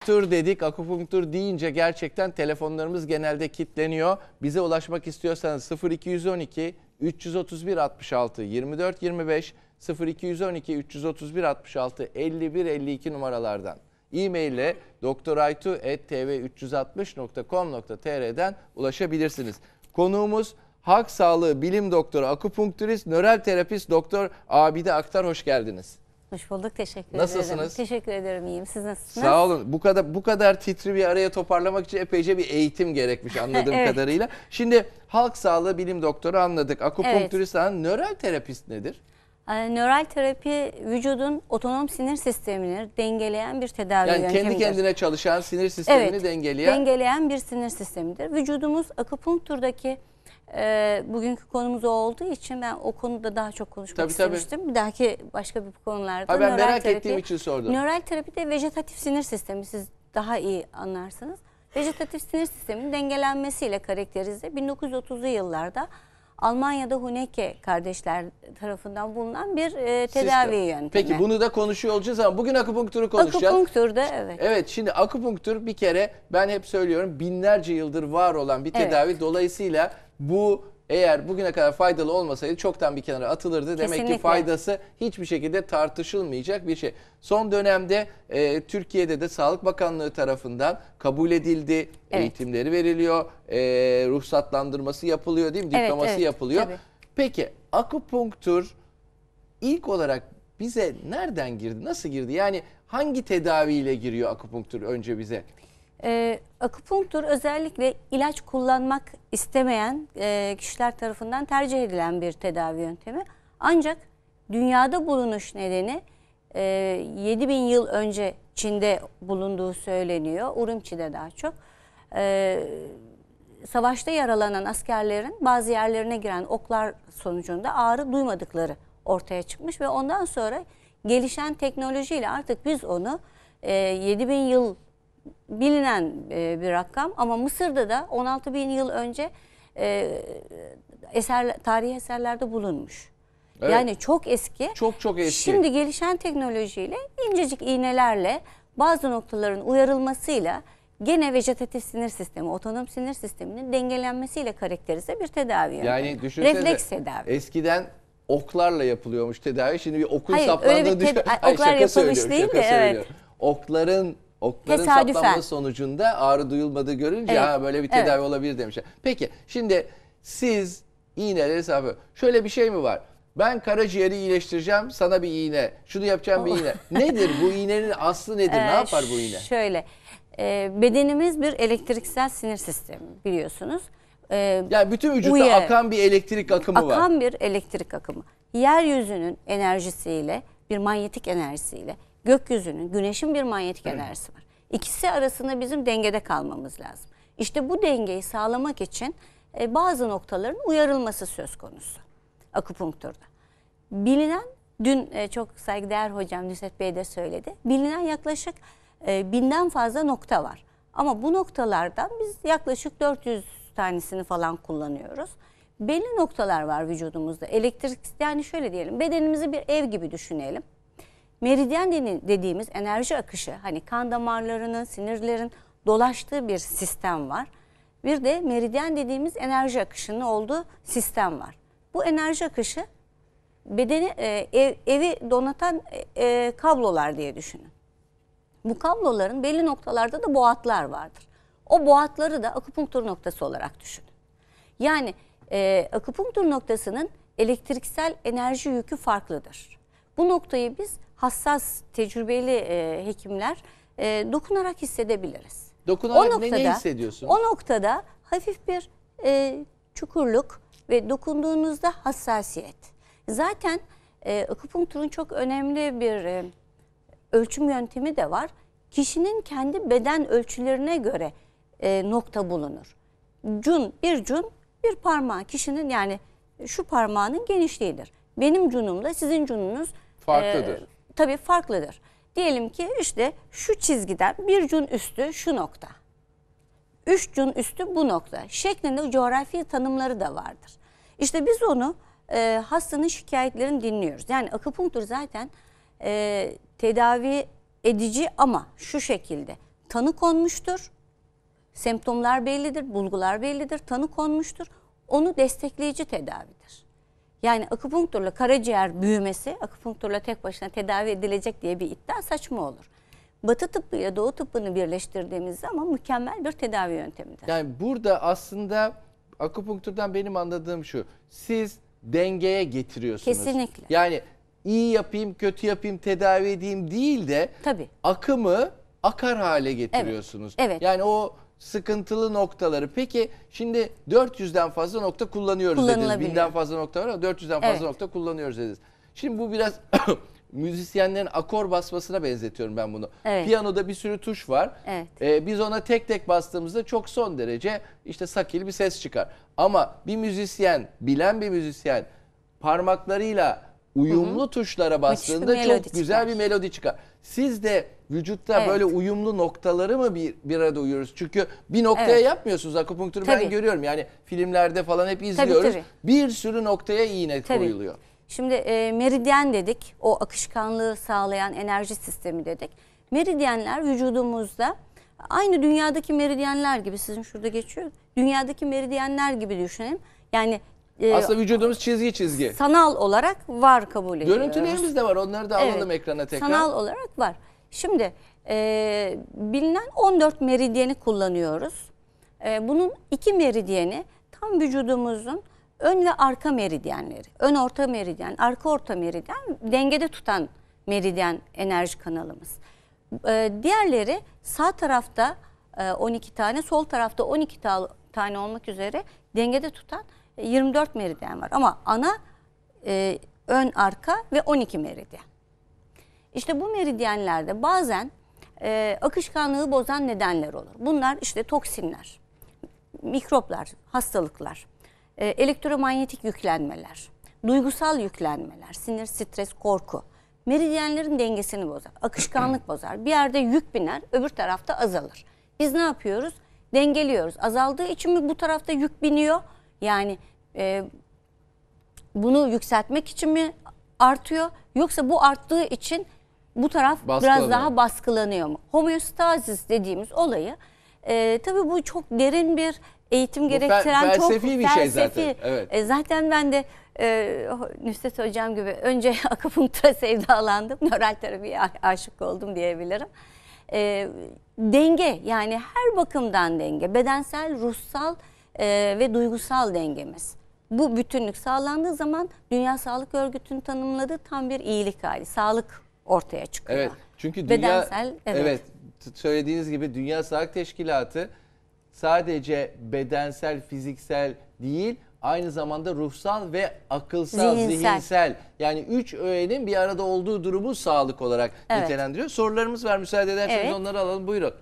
akupunktur dedik. Akupunktur deyince gerçekten telefonlarımız genelde kilitleniyor. Bize ulaşmak istiyorsanız 0212 331 66 24 25 0212 331 66 51 52 numaralardan. E-mail ile doktoraytu@tv360.com.tr'den ulaşabilirsiniz. Konuğumuz Halk Sağlığı Bilim Doktoru, akupunkturist, nöral terapist Doktor Abide Aktar. Hoş geldiniz. Hoş bulduk. Teşekkür ederim. Nasılsınız? Teşekkür ederim. İyiyim. Siz nasılsınız? Sağ olun. Bu kadar titri bir araya toparlamak için epeyce bir eğitim gerekmiş anladığım Evet. kadarıyla. Şimdi halk sağlığı bilim doktoru anladık. Akupunkturist, nöral terapist nedir? Nöral terapi vücudun otonom sinir sistemini dengeleyen bir tedavi yöntemidir. Yani kendi kendine çalışan sinir sistemini dengeleyen bir sinir sistemidir. Vücudumuz akupunkturdaki bugünkü konumuz o olduğu için ben o konuda daha çok konuşmak istemiştim. Bir dahaki başka bir konularda. Ben merak ettiğim için sordum. Nöral terapide vejetatif sinir sistemi, siz daha iyi anlarsınız. Vejetatif sinir sisteminin dengelenmesiyle karakterize 1930'lu yıllarda Almanya'da Huneke kardeşler tarafından bulunan bir tedavi yöntemi. Peki bunu da konuşuyor olacağız ama bugün akupunkturu konuşacağız. Akupunkturda evet. Evet, şimdi akupunktur bir kere ben hep söylüyorum binlerce yıldır var olan bir tedavi. Evet. Dolayısıyla bu eğer bugüne kadar faydalı olmasaydı çoktan bir kenara atılırdı. Demek Kesinlikle. ki faydası hiçbir şekilde tartışılmayacak bir şey. Son dönemde Türkiye'de de Sağlık Bakanlığı tarafından kabul edildi. Evet. Eğitimleri veriliyor. Ruhsatlandırması yapılıyor değil mi? Diploması yapılıyor. Tabii. Peki akupunktur ilk olarak bize nereden girdi? Nasıl girdi? Yani hangi tedaviyle giriyor akupunktur önce bize? Akupunktur özellikle ilaç kullanmak istemeyen kişiler tarafından tercih edilen bir tedavi yöntemi. Ancak dünyada bulunuş nedeni 7000 yıl önce Çin'de bulunduğu söyleniyor. Urumçi'de daha çok. Savaşta yaralanan askerlerin bazı yerlerine giren oklar sonucunda ağrı duymadıkları ortaya çıkmış ve ondan sonra gelişen teknolojiyle artık biz onu 7000 yıl bilinen bir rakam ama Mısır'da da 16.000 yıl önce tarihi eserlerde bulunmuş. Evet. Yani çok eski. Çok eski. Şimdi gelişen teknolojiyle incecik iğnelerle bazı noktaların uyarılmasıyla gene vejetatif sinir sistemi, otonom sinir sisteminin dengelenmesiyle karakterize bir tedavi yöntemi. Yani düşünsene, refleks tedavi. Eskiden oklarla yapılıyormuş tedavi. Şimdi bir okun saplandığı düşün. Oklar yapılmış değil de evet. Okların saplanma sonucunda ağrı duyulmadığı görünce böyle bir tedavi olabilir demişler. Peki şimdi siz iğneleri sapıyor. Şöyle bir şey mi var? Ben karaciğeri iyileştireceğim, sana bir iğne. Şunu yapacağım bir iğne. Nedir bu iğnenin aslı nedir? Ne yapar bu iğne? Şöyle, bedenimiz bir elektriksel sinir sistemi biliyorsunuz. Yani bütün vücutta akan bir elektrik akımı var. Akan bir elektrik akımı. Yeryüzünün enerjisiyle, bir manyetik enerjisiyle, gökyüzünün, güneşin bir manyetik enerjisi var. İkisi arasında bizim dengede kalmamız lazım. İşte bu dengeyi sağlamak için bazı noktaların uyarılması söz konusu akupunkturda. Bilinen, dün çok saygıdeğer hocam Nusret Bey de söyledi, bilinen yaklaşık 1000'den fazla nokta var. Ama bu noktalardan biz yaklaşık 400 tanesini falan kullanıyoruz. Belli noktalar var vücudumuzda. Elektrik, yani şöyle diyelim, bedenimizi bir ev gibi düşünelim. Meridyen dediğimiz enerji akışı, hani kan damarlarının, sinirlerin dolaştığı bir sistem var. Bir de meridyen dediğimiz enerji akışının olduğu sistem var. Bu enerji akışı bedeni, evi donatan kablolar diye düşünün. Bu kabloların belli noktalarda da boğatlar vardır. O boğatları da akupunktur noktası olarak düşünün. Yani akupunktur noktasının elektriksel enerji yükü farklıdır. Bu noktayı biz hassas, tecrübeli hekimler dokunarak hissedebiliriz. Dokunarak ne hissediyorsunuz? O noktada hafif bir çukurluk ve dokunduğunuzda hassasiyet. Zaten akupunkturun çok önemli bir ölçüm yöntemi de var. Kişinin kendi beden ölçülerine göre nokta bulunur. Bir cun bir parmağı, kişinin yani şu parmağının genişliğidir. Benim cunumla sizin cununuz farklıdır. Tabii farklıdır. Diyelim ki işte şu çizgiden bir cun üstü şu nokta. 3 cun üstü bu nokta şeklinde coğrafi tanımları da vardır. İşte biz onu hastanın şikayetlerini dinliyoruz. Yani akupunktur zaten tedavi edici ama şu şekilde tanı konmuştur. Semptomlar bellidir, bulgular bellidir, tanı konmuştur. Onu destekleyici tedavidir. Yani akupunkturla karaciğer büyümesi, akupunkturla tek başına tedavi edilecek diye bir iddia saçma olur. Batı tıbbı ile Doğu tıbbını birleştirdiğimiz zaman mükemmel bir tedavi yöntemidir. Yani burada aslında akupunkturdan benim anladığım şu. Siz dengeye getiriyorsunuz. Kesinlikle. Yani iyi yapayım, kötü yapayım, tedavi edeyim değil de Tabii. akımı akar hale getiriyorsunuz. Evet, evet. Yani o sıkıntılı noktaları. Peki şimdi 400'den fazla nokta kullanıyoruz dediniz. Kullanılabiliyor. 1000'den fazla nokta var ama 400'den fazla Evet. nokta kullanıyoruz dediniz. Şimdi bu biraz müzisyenlerin akor basmasına benzetiyorum ben bunu. Evet. Piyanoda bir sürü tuş var. Evet. Biz ona tek tek bastığımızda çok son derece işte sakil bir ses çıkar. Ama bir müzisyen, bilen bir müzisyen parmaklarıyla uyumlu tuşlara bastığında melodi çok güzel çıkar. bir melodi çıkar. Siz de vücutta Evet. böyle uyumlu noktaları mı bir arada uyuyoruz? Çünkü bir noktaya Evet. yapmıyorsunuz. Akupunktürü ben Tabii. görüyorum. Yani filmlerde falan hep izliyoruz. tabii. Bir sürü noktaya iğne Tabii. koyuluyor. Şimdi meridyen dedik, o akışkanlığı sağlayan enerji sistemi dedik. Meridyenler vücudumuzda aynı dünyadaki meridyenler gibi, sizin şurada geçiyor, dünyadaki meridyenler gibi düşünelim. Yani Aslında vücudumuz çizgi. sanal olarak var kabul ediyoruz. Görüntülerimiz de var. Onları da alalım ekrana tekrar. Sanal olarak var. Şimdi bilinen 14 meridyeni kullanıyoruz. Bunun 2 meridyeni tam vücudumuzun ön ve arka meridyenleri. Ön orta meridyen, arka orta meridyen dengede tutan meridyen enerji kanalımız. Diğerleri sağ tarafta 12 tane, sol tarafta 12 tane olmak üzere dengede tutan 24 meridyen var. Ama ana ön, arka ve 12 meridyen. İşte bu meridyenlerde bazen akışkanlığı bozan nedenler olur. Bunlar işte toksinler, mikroplar, hastalıklar, elektromanyetik yüklenmeler, duygusal yüklenmeler, sinir, stres, korku. Meridyenlerin dengesini bozar, akışkanlık bozar. Bir yerde yük biner, öbür tarafta azalır. Biz ne yapıyoruz? Dengeliyoruz. Azaldığı için mi bu tarafta yük biniyor? Yani bunu yükseltmek için mi artıyor? Yoksa bu arttığı için bu taraf biraz daha baskılanıyor mu? Homeostazis dediğimiz olayı tabii bu çok derin bir eğitim gerektiren felsefi bir şey zaten. Evet. Zaten ben de Nusret Hocam gibi önce akupunktura sevdalandım. Nöral terapiye aşık oldum diyebilirim. Denge, yani her bakımdan denge. Bedensel, ruhsal ve duygusal dengemiz. Bu bütünlük sağlandığı zaman Dünya Sağlık Örgütü'nün tanımladığı tam bir iyilik hali, sağlık ortaya çıkıyor. Evet. Çünkü bedensel, evet, söylediğiniz gibi Dünya Sağlık Teşkilatı sadece bedensel, fiziksel değil, aynı zamanda ruhsal ve akılsal, zihinsel. Yani 3 öğenin bir arada olduğu durumu sağlık olarak nitelendiriyor. Sorularımız var, müsaade ederseniz onları alalım. Buyurun.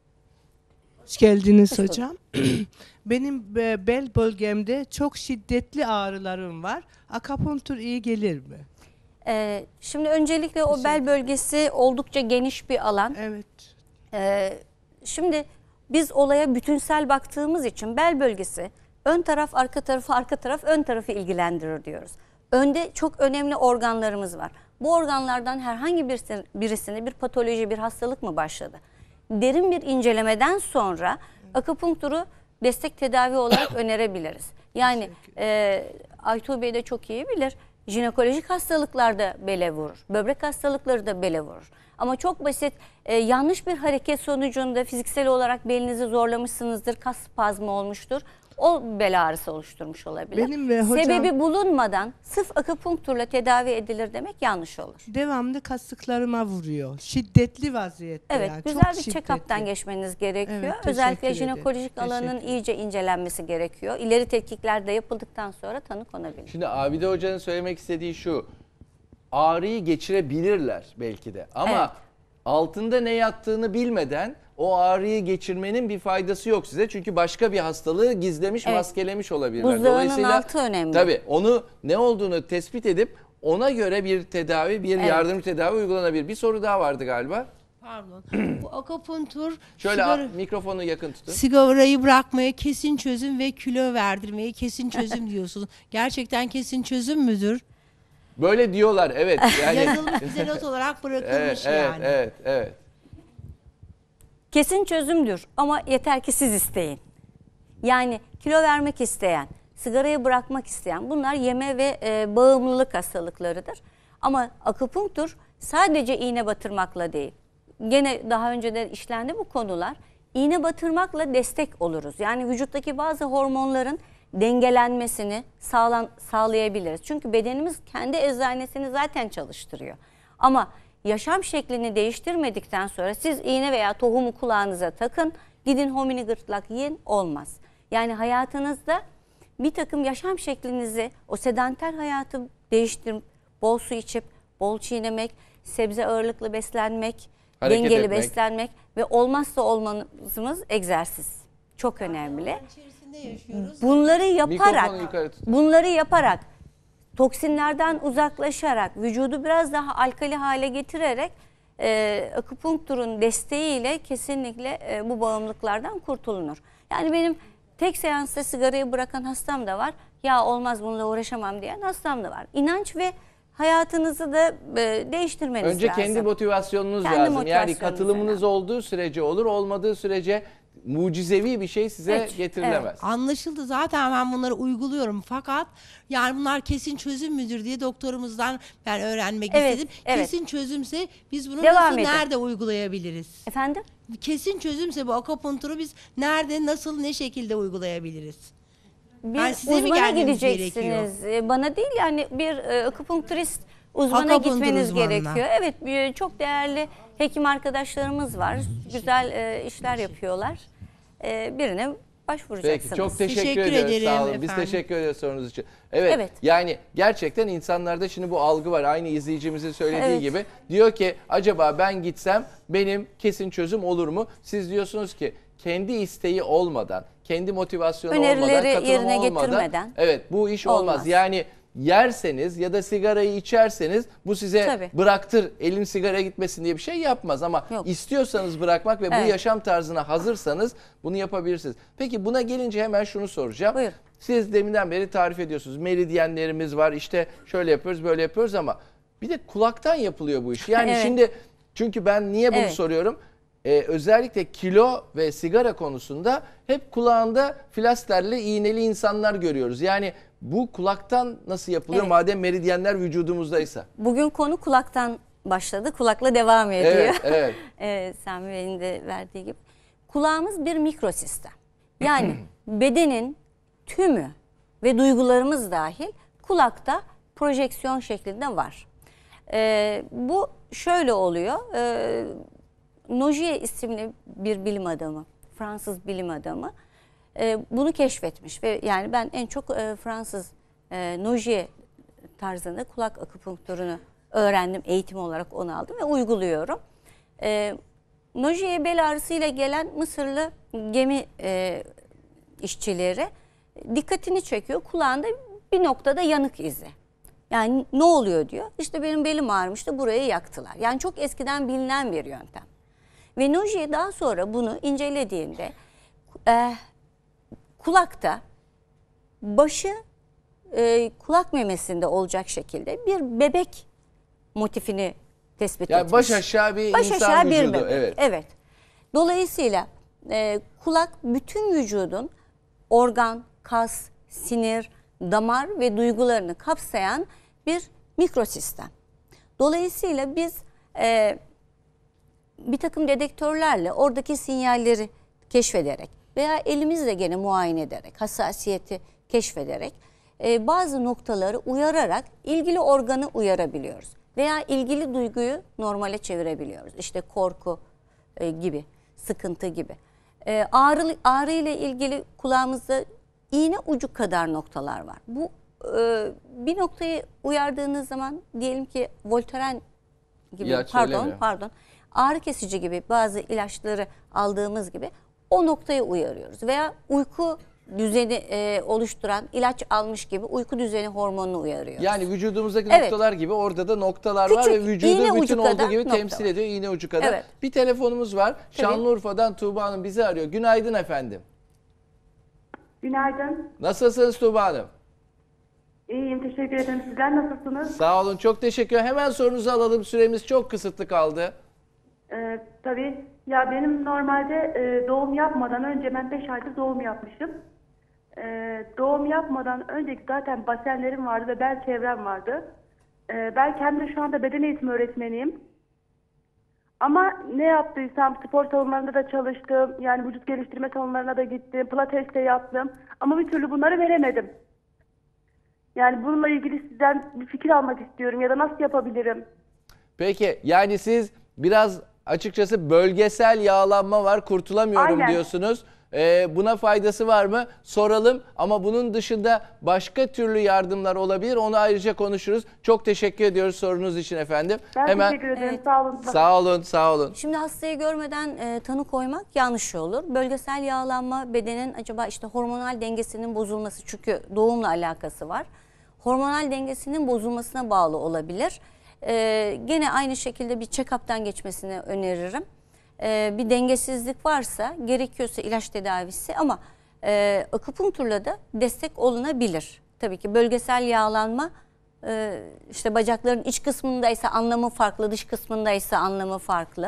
Hoş geldiniz hocam. Benim bel bölgemde çok şiddetli ağrılarım var. Akupunktur iyi gelir mi? Şimdi öncelikle o bel bölgesi oldukça geniş bir alan. Evet. Şimdi biz olaya bütünsel baktığımız için bel bölgesi ön taraf, arka tarafı, arka taraf, ön tarafı ilgilendirir diyoruz. Önde çok önemli organlarımız var. Bu organlardan herhangi birisinde bir patoloji, bir hastalık mı başladı? Derin bir incelemeden sonra akupunkturu destek tedavi olarak önerebiliriz. Yani Aytuğ Bey de çok iyi bilir. Jinekolojik hastalıklarda bele vurur. Böbrek hastalıkları da bele vurur. Ama çok basit yanlış bir hareket sonucunda fiziksel olarak belinizi zorlamışsınızdır. Kas spazmı olmuştur. O bel ağrısı oluşturmuş olabilir. Benim ve hocam, sebebi bulunmadan sırf akupunkturla tedavi edilir demek yanlış olur. devamlı kasıklarıma vuruyor. Şiddetli vaziyette. Evet, yani. güzel çok bir şiddetli. check-up'tan geçmeniz gerekiyor. Evet, teşekkür Özellikle ederim. jinekolojik alanın Teşekkür iyice incelenmesi gerekiyor. İleri tetkikler de yapıldıktan sonra tanı konabilir. Şimdi Abide Hoca'nın söylemek istediği şu. Ağrıyı geçirebilirler belki de ama altında ne yattığını bilmeden o ağrıyı geçirmenin bir faydası yok size. Çünkü başka bir hastalığı gizlemiş, maskelemiş olabilirler. Buzdağının altı önemli. Tabii onu ne olduğunu tespit edip ona göre bir tedavi, bir yardımcı tedavi uygulanabilir. Bir soru daha vardı galiba. Pardon. Bu akupunktur Şöyle mikrofonu yakın tutun. sigarayı bırakmaya kesin çözüm ve kilo verdirmeye kesin çözüm diyorsunuz. Gerçekten kesin çözüm müdür? Böyle diyorlar, evet. Yani Yazılmış bize not olarak bırakılmış evet, yani. evet. Kesin çözümdür ama yeter ki siz isteyin. Yani kilo vermek isteyen, sigarayı bırakmak isteyen, bunlar yeme ve bağımlılık hastalıklarıdır. Ama akupunktur sadece iğne batırmakla değil. Gene daha önceden işlendi bu konular. İğne batırmakla destek oluruz. Yani vücuttaki bazı hormonların dengelenmesini sağlayabiliriz. Çünkü bedenimiz kendi eczanesini zaten çalıştırıyor. Ama yaşam şeklini değiştirmedikten sonra siz iğne veya tohumu kulağınıza takın, gidin homini gırtlak yiyin, olmaz. Yani hayatınızda bir takım yaşam şeklinizi, o sedanter hayatı değiştirip bol su içip, bol çiğnemek, sebze ağırlıklı beslenmek, Hareket dengeli etmek. beslenmek ve olmazsa olmazımız egzersiz. Çok önemli. İçerisinde yaşıyoruz. Mikrofonu yukarı tutun. Bunları yaparak, toksinlerden uzaklaşarak, vücudu biraz daha alkali hale getirerek akupunkturun desteğiyle kesinlikle bu bağımlılıklardan kurtulunur. Yani benim tek seansta sigarayı bırakan hastam da var. Ya olmaz bununla uğraşamam diyen hastam da var. İnanç ve hayatınızı da değiştirmeniz Önce lazım. kendi motivasyonunuz Kendi lazım. Yani motivasyonunuz katılımınız önemli. olduğu sürece olur, olmadığı sürece mucizevi bir şey size Evet, getirilemez. Anlaşıldı, zaten ben bunları uyguluyorum, fakat yani bunlar kesin çözüm müdür diye doktorumuzdan ben öğrenmek Evet, istedim. evet. Kesin çözümse biz bunu Devam nasıl, edin. nerede uygulayabiliriz? Efendim? Kesin çözümse bu akupunkturu biz nerede, nasıl, ne şekilde uygulayabiliriz? Bir Yani size mi uzmana gelmemiz gideceksiniz. Bana değil, yani bir akupunkturist uzmana Akupunktur gitmeniz uzmanına. gerekiyor. Evet, çok değerli hekim arkadaşlarımız var. Güzel işler yapıyorlar. Birine başvuracaksınız. Peki, çok teşekkür Teşekkür ediyoruz. ederim Sağ olun. Biz efendim. teşekkür ediyoruz sorunuz için. Evet, Evet. yani gerçekten insanlarda şimdi bu algı var. Aynı izleyicimizin söylediği Evet. gibi. Diyor ki acaba ben gitsem benim kesin çözüm olur mu? Siz diyorsunuz ki kendi isteği olmadan, kendi motivasyonu olmadan, Önerileri katılımı yerine olmadan, getirmeden evet, bu iş olmaz. olmaz. Yani yerseniz ya da sigarayı içerseniz bu size Tabii. bıraktır, elin sigaraya gitmesin diye bir şey yapmaz. Ama Yok. istiyorsanız bırakmak ve bu Evet. yaşam tarzına hazırsanız bunu yapabilirsiniz. Peki buna gelince hemen şunu soracağım. Buyur. Siz deminden beri tarif ediyorsunuz. Meridyenlerimiz var, işte şöyle yapıyoruz, böyle yapıyoruz ama bir de kulaktan yapılıyor bu iş. Yani Evet. şimdi, çünkü ben niye bunu Evet. soruyorum? Özellikle kilo ve sigara konusunda hep kulağında flasterli, iğneli insanlar görüyoruz. Yani bu kulaktan nasıl yapılıyor Evet. madem meridyenler vücudumuzdaysa? bugün konu kulaktan başladı. Kulakla devam ediyor. Evet, evet. Evet, Sami Bey'in de verdiği gibi. Kulağımız bir mikrosistem. Yani bedenin tümü ve duygularımız dahil kulakta projeksiyon şeklinde var. Bu şöyle oluyor. Nogier isimli bir bilim adamı, Fransız bilim adamı bunu keşfetmiş ve yani ben en çok Fransız Nogier tarzında kulak akupunkturunu öğrendim, eğitim olarak onu aldım ve uyguluyorum. Nogier bel ağrısıyla gelen Mısırlı gemi işçileri dikkatini çekiyor, kulağında bir noktada yanık izi. Yani ne oluyor diyor. İşte benim belim ağrımıştı, burayı yaktılar. Yani çok eskiden bilinen bir yöntem. Ve Nogier daha sonra bunu incelediğinde kulakta başı kulak memesinde olacak şekilde bir bebek motifini tespit Yani etmiş. baş aşağı bir Baş insan aşağı bir vücudu. bebek. Evet. Dolayısıyla kulak bütün vücudun organ, kas, sinir, damar ve duygularını kapsayan bir mikrosistem. Dolayısıyla biz bir takım dedektörlerle oradaki sinyalleri keşfederek veya elimizle gene muayene ederek, hassasiyeti keşfederek bazı noktaları uyararak ilgili organı uyarabiliyoruz. Veya ilgili duyguyu normale çevirebiliyoruz. İşte korku gibi, sıkıntı gibi. Ağrı ile ilgili kulağımızda iğne ucu kadar noktalar var. Bu bir noktayı uyardığınız zaman, diyelim ki Voltaren gibi, İlaç söylemiyor. pardon, ağrı kesici gibi bazı ilaçları aldığımız gibi o noktayı uyarıyoruz. Veya uyku düzeni oluşturan ilaç almış gibi uyku düzeni hormonunu uyarıyoruz. Yani vücudumuzdaki Evet. noktalar gibi orada da noktalar Küçük, var ve iğne vücudu ucu bütün olduğu kadar gibi nokta temsil var. ediyor, iğne ucu kadar. Evet. Bir telefonumuz var. Şanlıurfa'dan Tuğba Hanım bizi arıyor. Günaydın efendim. Günaydın. Nasılsınız Tuğba Hanım? İyiyim, teşekkür ederim. Sizler nasılsınız? Sağ olun, çok teşekkür ederim. Hemen sorunuzu alalım. Süremiz çok kısıtlı kaldı. Tabii. Ya benim normalde doğum yapmadan önce ben 5 aydır doğum yapmışım. Doğum yapmadan önceki zaten basenlerim vardı ve bel çevrem vardı. Ben kendim şu anda beden eğitimi öğretmeniyim. Ama ne yaptıysam spor salonlarında da çalıştım. Yani vücut geliştirme salonlarına da gittim. Pilates de yaptım. Ama bir türlü bunları veremedim. Yani bununla ilgili sizden bir fikir almak istiyorum ya da nasıl yapabilirim? Peki yani siz biraz açıkçası bölgesel yağlanma var, kurtulamıyorum Aynen. diyorsunuz. Buna faydası var mı? Soralım ama bunun dışında başka türlü yardımlar olabilir. Onu ayrıca konuşuruz. Çok teşekkür ediyoruz sorunuz için efendim. Ben teşekkür ederim. Sağ olun. Sağ olun, sağ olun. Şimdi hastayı görmeden tanı koymak yanlış olur. Bölgesel yağlanma bedenin acaba işte hormonal dengesinin bozulması, çünkü doğumla alakası var. Hormonal dengesinin bozulmasına bağlı olabilir. Gene aynı şekilde bir check-up'tan geçmesini öneririm. Bir dengesizlik varsa gerekiyorsa ilaç tedavisi, ama akupunkturla da destek olunabilir. Tabii ki bölgesel yağlanma işte bacakların iç kısmındaysa anlamı farklı, dış kısmındaysa anlamı farklı.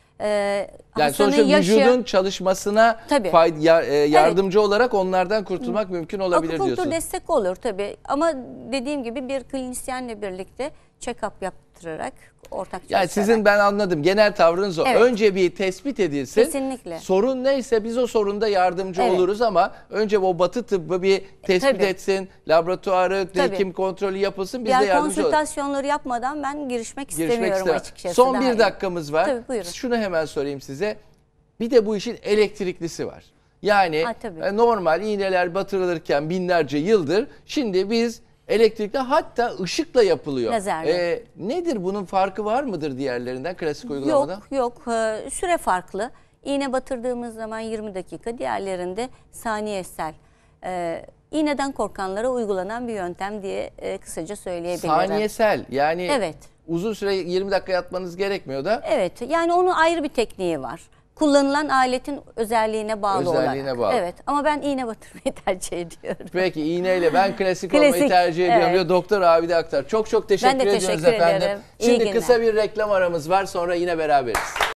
Yani sonuçta vücudun çalışmasına Tabii. yardımcı olarak onlardan kurtulmak mümkün olabilir akupunktur diyorsun. destek olur tabii, ama dediğim gibi bir klinisyenle birlikte check-up yaptırarak, ortak Yani çalışarak. sizin, ben anladım, genel tavrınız o. Evet. Önce bir tespit edilsin. Kesinlikle. Sorun neyse biz o sorunda yardımcı Evet. oluruz, ama önce o batı tıbbı bir tespit Tabii. etsin. Laboratuvarı, Tabii. hekim kontrolü yapılsın. Biz de Diğer yardımcı olalım. konsültasyonları yapmadan ben girişmek istemiyorum istemem. açıkçası. Son Daha bir iyi. dakikamız var. Tabii, buyurun. Şunu hemen sorayım size. Bir de bu işin elektriklisi var. Yani tabii. normal iğneler batırılırken binlerce yıldır, şimdi biz elektrikle, hatta ışıkla yapılıyor. Lazerle. Nedir, bunun farkı var mıdır diğerlerinden, klasik uygulamadan? Yok. Süre farklı. İğne batırdığımız zaman 20 dakika, diğerlerinde saniyesel. İğneden korkanlara uygulanan bir yöntem diye kısaca söyleyebilirim. Saniyesel, yani Evet. uzun süre 20 dakika yatmanız gerekmiyor da. Evet, yani onun ayrı bir tekniği var. Kullanılan aletin özelliğine bağlı Özelliğine olarak. bağlı. Evet, ama ben iğne batırmayı tercih ediyorum. Peki, iğneyle ben klasik olmayı Klasik, tercih ediyorum evet. diyor Doktor Abide Aktar. Çok teşekkür Ben de ediyoruz teşekkür efendim. ederim. İyi Şimdi günler. kısa bir reklam aramız var, sonra yine beraberiz.